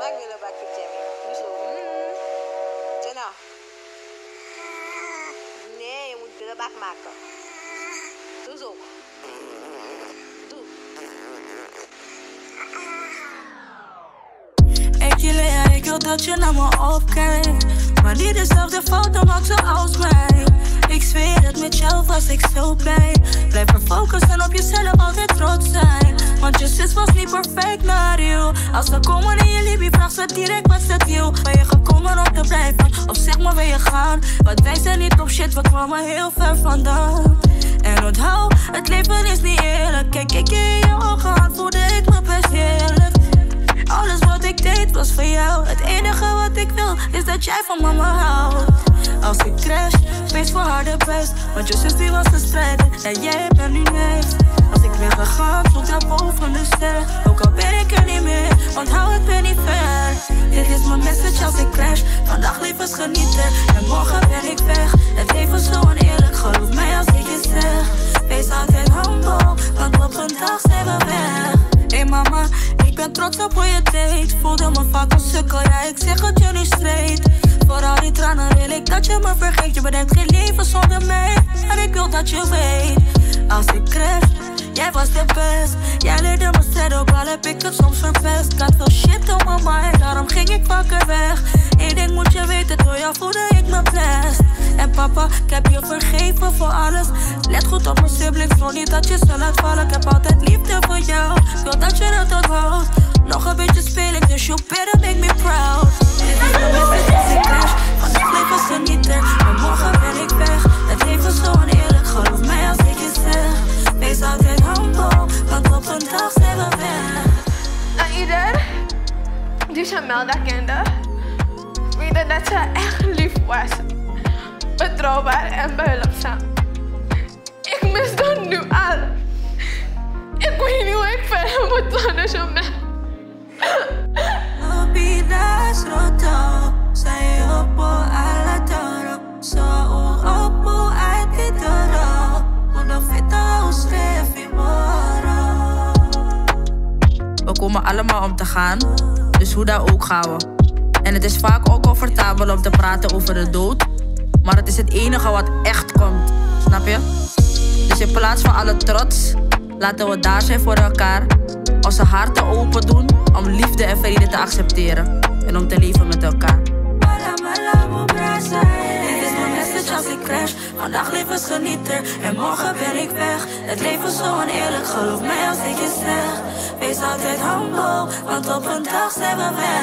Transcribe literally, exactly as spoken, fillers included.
ik wil een bakje Jamie. Nu zo. Mm. Jenna. Nee, je moet de bak maken. Doe zo. Doe. Ik jullie, ik wil dat je naar me opkijkt. Maar niet dezelfde foto maakt zoals mij. Ik zweer het, met jou was ik zo blij. Blijf er focussen op jezelf, altijd trots zijn. Want je zus was niet perfect naar jou. Als ze komen in je Libie, vraag ze direct wat ze wil. Ben je gekomen om te blijven, of zeg maar wil je gaan? Want wij zijn niet op shit, we kwamen heel ver vandaan. En onthoud, het leven is niet eerlijk. Kijk ik in je ogen aan, voelde ik me best heerlijk. Alles wat ik deed was voor jou. Het enige wat ik wil is dat jij van mama houdt. Als ik crash, wees voor haar de best. Want je zus die was de strijder en jij bent nu next. Als ik ben gegaan, stond daar boven de ster. Ook al ben ik er niet meer, onthoud ik ben niet ver. Dit is mijn message als ik crash. Vandaag levens genieten en morgen ben ik weg. Het leven is zo oneerlijk, geloof mij als ik je zeg. Wees altijd humble, want op een dag zijn we weg. Hey mama, ik ben trots op hoe je deed. Voelde me vaak een sukkel, ja ik zeg het je nu straight. Voor al die tranen wil ik dat je me vergeet. Je bedenkt geen leven zonder mij, en ik wil dat je weet. Als ik crash, jij was de best. Jij leerde me strijden, ook al heb ik het soms verpest. Ik had veel shit op mijn mind, daarom ging ik vaker weg. Eén ding moet je weten, door jou voelde ik me blessed. En papa, ik heb je vergeven voor alles. Let goed op mijn siblings, wil niet dat je ze laat vallen. Ik heb altijd liefde voor jou, ik wil dat je het onthoudt. Nog een beetje spelen, dus you better make me proud. Dit is mijn message als ik crash. Vandaag leven genieten, maar morgen ben ik weg. Het leven is zo oneerlijk, geloof mij als ik je zeg. Wees altijd humble, want op een dag zijn we weg. Aan ieder die Shamelda kende, weet dat ze echt lief was. Betrouwbaar en behulpzaam. Ik mis dat nu al. Ik weet niet hoe ik verder moet zonder Shamelda. Opinas roto, say opo ala toro, so opo ati toro, uno feta usrefi moro. We komen allemaal om te gaan, dus hoe dan ook gaan we. En het is vaak ook comfortabel om te praten over de dood, maar het is het enige wat echt komt, snap je? Dus in plaats van alle trots, laten we daar zijn voor elkaar. Onze harten open doen om liefde en vrede te accepteren. En om te leven met elkaar. Dit is mijn message als ik crash. Vandaag levens genieten en morgen ben ik weg. Het leven is zo oneerlijk, geloof mij als ik je zeg. Wees altijd humble, want op een dag zijn we weg.